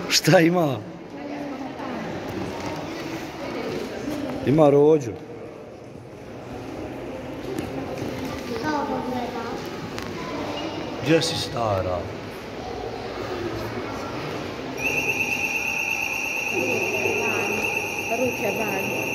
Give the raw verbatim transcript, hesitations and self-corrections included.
Šta ima? Ima rođu. Gdje si stara? Ruke van.